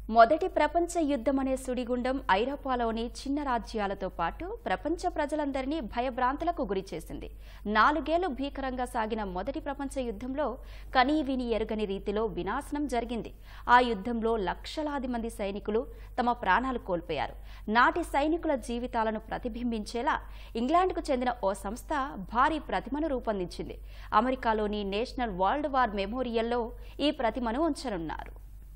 మొదటి ప్రపంచ యుద్ధం అనే సుడిగుండం ఐరోపాలోని చిన్న రాజ్యాలతో పాటు ప్రపంచ ప్రజలందరినీ భయభ్రాంతులకు గురిచేసింది. 4 ఏళ్లు భీకరంగా సాగిన మొదటి ప్రపంచ యుద్ధంలో కనీవిని ఎరుగని రీతిలో వినాశనం జరిగింది. ఆ యుద్ధంలో లక్షలాది మంది సైనికులు తమ ప్రాణాలు కోల్పోయారు. నాటి సైనికుల జీవితాలను ప్రతిబింబించేలా ఇంగ్లాండ్కు చెందిన ఓ సంస్థ భారీ ప్రతిమను రూపొందించింది. అమెరికాలోని నేషనల్ వరల్డ్ వార్ మెమోరియల్లో ఈ ప్రతిమను ఉంచనున్నారు.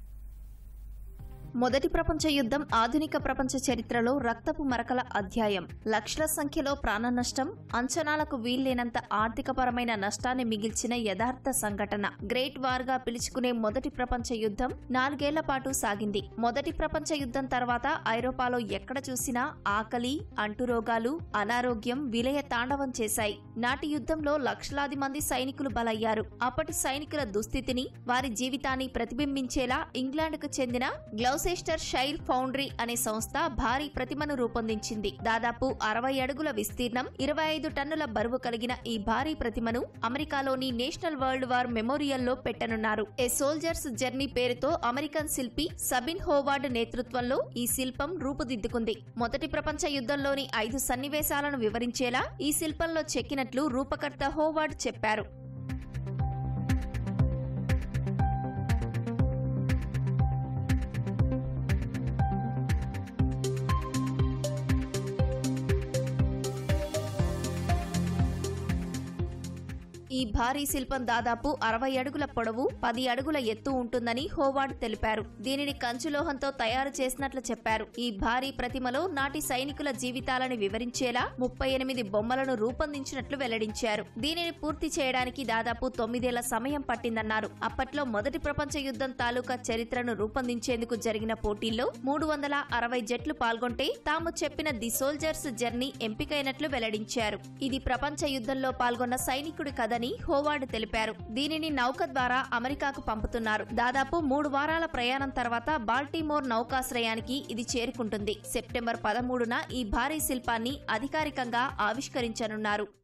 మొదటి ప్రపంచ యుద్ధం ఆధునిక ప్రపంచ చరిత్రలో రక్తపు మరకల అధ్యాయం. లక్షల సంఖ్యలో ప్రాణ నష్టం, అంచనాలకు వీల్లేనంత ఆర్థికపరమైన నష్టాన్ని మిగిల్చిన యథార్థ సంఘటన. గ్రేట్ వార్ గా పిలుచుకునే మొదటి ప్రపంచ యుద్ధం 4 ఏళ్ల పాటు సాగింది. మొదటి ప్రపంచ యుద్ధం తర్వాత ఐరోపాలో ఎక్కడ చూసినా ఆకలి, అంటురోగాలు, అనారోగ్యం విలయ తాండవం చేశాయి. నాటి యుద్ధంలో లక్షలాది మంది సైనికులు బలయ్యారు. అప్పటి సైనికుల దుస్థితిని, వారి జీవితాన్ని ప్రతిబింబించేలా ఇంగ్లాండ్కు చెందిన గ్లౌసెస్టర్ షైర్ ఫౌండరీ అనే సంస్థ భారీ ప్రతిమను రూపొందించింది. దాదాపు 60 అడుగుల విస్తీర్ణం, 25 టన్నుల బరువు కలిగిన ఈ భారీ ప్రతిమను అమెరికాలోని నేషనల్ వరల్డ్ వార్ మెమోరియల్లో పెట్టనున్నారు. ఏ సోల్జర్స్ జర్నీ పేరుతో అమెరికన్ శిల్పి సబిన్ హోవార్డ్ నేతృత్వంలో ఈ శిల్పం రూపుదిద్దుకుంది. మొదటి ప్రపంచ యుద్ధంలోని 5 సన్నివేశాలను వివరించేలా ఈ శిల్పంలో చెక్కినట్లు రూపకర్త హోవార్డ్ చెప్పారు. ఈ భారీ శిల్పం దాదాపు 60 అడుగుల పొడవు, 10 అడుగుల ఎత్తు ఉంటుందని హోవార్డ్ తెలిపారు. దీనిని కంచులోహంతో తయారు చేసినట్లు చెప్పారు. ఈ భారీ ప్రతిమలో నాటి సైనికుల జీవితాలను వివరించేలా 38 బొమ్మలను రూపొందించినట్లు వెల్లడించారు. దీనిని పూర్తి చేయడానికి దాదాపు 9 ఏళ్ల సమయం పట్టిందన్నారు. అప్పట్లో మొదటి ప్రపంచ యుద్ధం తాలూకా చరిత్రను రూపొందించేందుకు జరిగిన పోటీల్లో 360 జట్లు పాల్గొంటే తాము చెప్పిన ది సోల్జర్స్ జర్నీ ఎంపికైనట్లు వెల్లడించారు. ఇది ప్రపంచ యుద్ధంలో పాల్గొన్న సైనికుడి కథని హోవార్డ్ తెలిపారు. దీనిని నౌక ద్వారా అమెరికాకు పంపుతున్నారు. దాదాపు 3 వారాల ప్రయాణం తర్వాత బాల్టిమోర్ నౌకాశ్రయానికి ఇది చేరుకుంటుంది. సెప్టెంబర్ 13న ఈ భారీ శిల్పాన్ని అధికారికంగా ఆవిష్కరించనున్నారు.